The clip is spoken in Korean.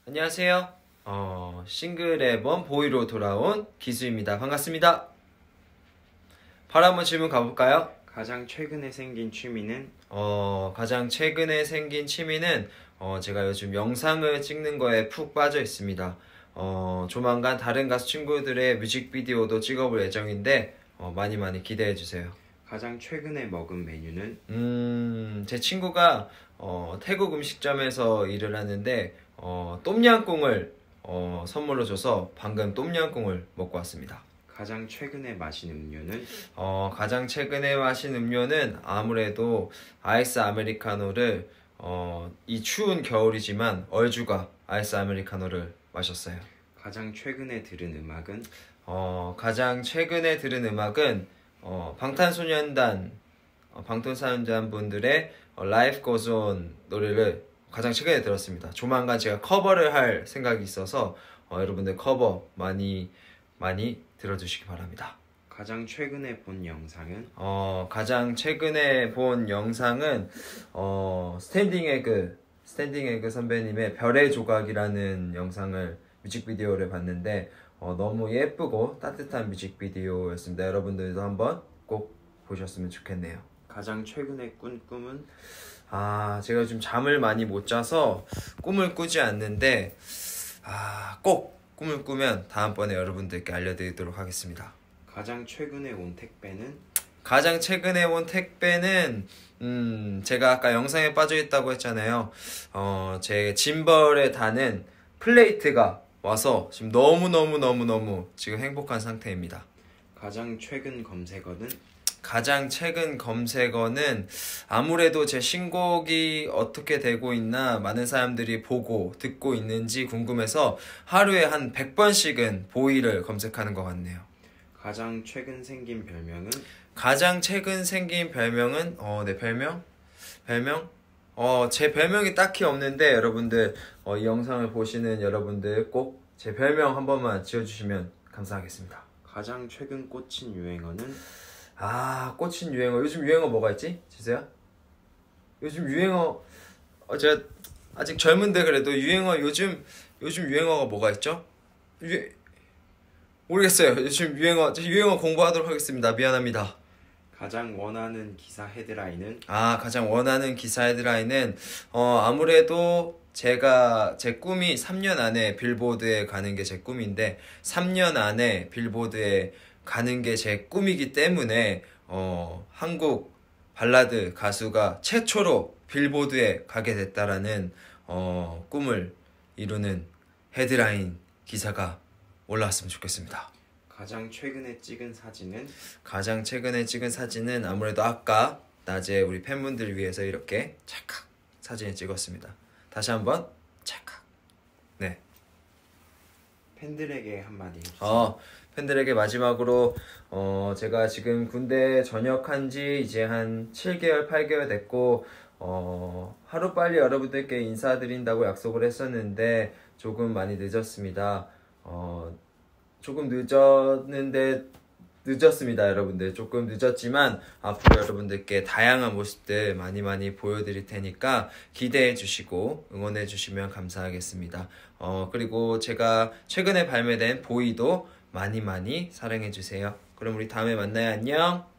안녕하세요. 싱글 앨범 보이로 돌아온 기수입니다. 반갑습니다. 바로 한번 질문 가볼까요? 가장 최근에 생긴 취미는? 가장 최근에 생긴 취미는 제가 요즘 영상을 찍는 거에 푹 빠져 있습니다. 조만간 다른 가수 친구들의 뮤직비디오도 찍어볼 예정인데 많이 기대해 주세요. 가장 최근에 먹은 메뉴는? 제 친구가 태국 음식점에서 일을 하는데 똠양꿍을 선물로 줘서 방금 똠양꿍을 먹고 왔습니다. 가장 최근에 마신 음료는? 가장 최근에 마신 음료는 아무래도 아이스 아메리카노를 이 추운 겨울이지만 얼죽아 아이스 아메리카노를 마셨어요. 가장 최근에 들은 음악은? 가장 최근에 들은 음악은 방탄소년단 분들의 Life Goes On 노래를 가장 최근에 들었습니다. 조만간 제가 커버를 할 생각이 있어서 여러분들 커버 많이 들어주시기 바랍니다. 가장 최근에 본 영상은? 가장 최근에 본 영상은 스탠딩 에그 선배님의 별의 조각이라는 영상을 뮤직비디오를 봤는데 너무 예쁘고 따뜻한 뮤직비디오였습니다. 여러분들도 한번 꼭 보셨으면 좋겠네요. 가장 최근에 꾼 꿈은? 제가 요즘 잠을 많이 못 자서 꿈을 꾸지 않는데 꼭 꿈을 꾸면 다음번에 여러분들께 알려드리도록 하겠습니다. 가장 최근에 온 택배는? 가장 최근에 온 택배는 제가 아까 영상에 빠져있다고 했잖아요. 제 짐벌에 다는 플레이트가 와서 지금 너무 지금 행복한 상태입니다. 가장 최근 검색어는? 가장 최근 검색어는 아무래도 제 신곡이 어떻게 되고 있나 많은 사람들이 보고 듣고 있는지 궁금해서 하루에 한 100번씩은 보이를 검색하는 것 같네요. 가장 최근 생긴 별명은? 가장 최근 생긴 별명은 네, 별명? 제 별명이 딱히 없는데 여러분들 이 영상을 보시는 여러분들 꼭 제 별명 한 번만 지어주시면 감사하겠습니다. 가장 최근 꽂힌 유행어는? 꽂힌 유행어. 요즘 유행어 뭐가 있지? 지수야? 요즘 유행어 제가 아직 젊은데 그래도 요즘 유행어가 뭐가 있죠? 모르겠어요. 요즘 유행어 공부하도록 하겠습니다. 미안합니다. 가장 원하는 기사 헤드라인은? 가장 원하는 기사 헤드라인은 아무래도 제 꿈이 3년 안에 빌보드에 가는 게 제 꿈인데 3년 안에 빌보드에 가는 게 제 꿈이기 때문에 한국 발라드 가수가 최초로 빌보드에 가게 됐다라는 꿈을 이루는 헤드라인 기사가 올라왔으면 좋겠습니다. 가장 최근에 찍은 사진은? 가장 최근에 찍은 사진은 아무래도 아까 낮에 우리 팬분들 위해서 이렇게 찰칵 사진을 찍었습니다. 다시 한번 찰칵. 네. 팬들에게 한마디 해주세요. 팬들에게 마지막으로 제가 지금 군대 전역한 지 이제 한 7개월 8개월 됐고 하루빨리 여러분들께 인사드린다고 약속을 했었는데 조금 많이 늦었습니다. 조금 늦었습니다. 여러분들 조금 늦었지만 앞으로 여러분들께 다양한 모습들 많이 보여드릴 테니까 기대해 주시고 응원해 주시면 감사하겠습니다. 그리고 제가 최근에 발매된 보이도 많이 사랑해 주세요. 그럼 우리 다음에 만나요. 안녕.